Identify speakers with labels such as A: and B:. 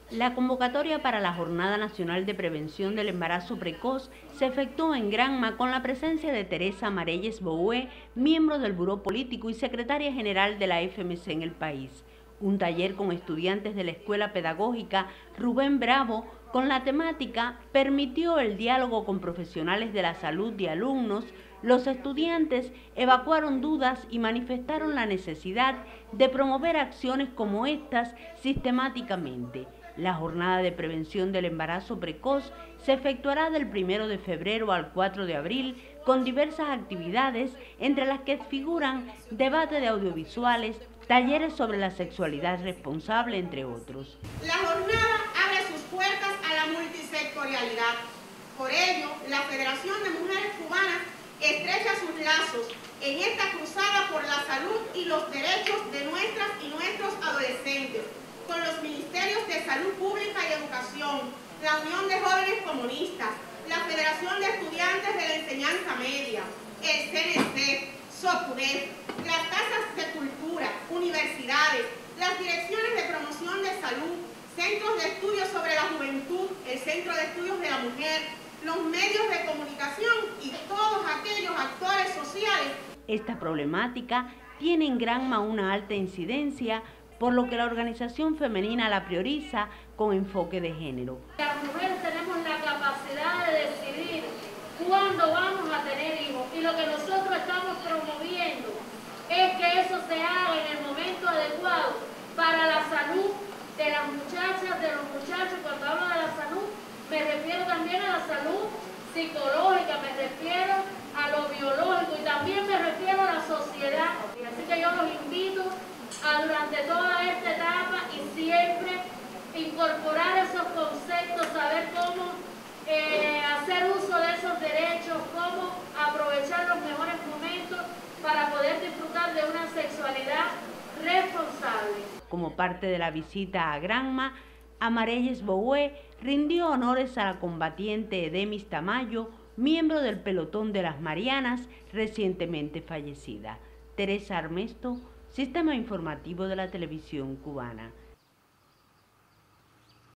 A: La convocatoria para la Jornada Nacional de Prevención del Embarazo Precoz se efectuó en Granma con la presencia de Teresa Marelles Boué, miembro del Buró Político y secretaria general de la FMC en el país. Un taller con estudiantes de la Escuela Pedagógica Rubén Bravo con la temática permitió el diálogo con profesionales de la salud y alumnos. Los estudiantes evacuaron dudas y manifestaron la necesidad de promover acciones como estas sistemáticamente. La jornada de prevención del embarazo precoz se efectuará del 1 de febrero al 4 de abril con diversas actividades, entre las que figuran debate de audiovisuales, talleres sobre la sexualidad responsable, entre otros.
B: La jornada abre sus puertas a la multisectorialidad. Por ello, la Federación de Mujeres Cubanas estrecha sus lazos en esta cruzada por la salud y los derechos de nuestras y nuestros adolescentes, con los Ministerios de Salud Pública y Educación, la Unión de Jóvenes Comunistas, la Federación de Estudiantes de la Enseñanza Media, el CNC, SOCUDEF, las casas de cultura, universidades, las direcciones de promoción de salud, centros de estudios sobre la juventud, el Centro de Estudios de la Mujer, los medios de comunicación y todos aquellos actores sociales.
A: Esta problemática tiene en Granma una alta incidencia, por lo que la organización femenina la prioriza con enfoque de género.
C: Las mujeres tenemos la capacidad de decidir cuándo vamos a tener hijos, y lo que nosotros estamos promoviendo es que eso se haga en el momento adecuado para la salud de las muchachas, de los muchachos. Cuando hablo de la salud, me refiero también a la salud psicológica, me refiero a lo biológico y también me refiero a la sociedad. Así que yo los invito a durante toda esta etapa y siempre incorporar esos conceptos, saber cómo hacer uso de esos derechos, cómo aprovechar los mejores momentos para poder disfrutar de una sexualidad responsable.
A: Como parte de la visita a Granma, Marelles Boué rindió honores a la combatiente Edemis Tamayo, miembro del pelotón de las Marianas, recientemente fallecida. Teresa Armesto, Sistema Informativo de la Televisión Cubana.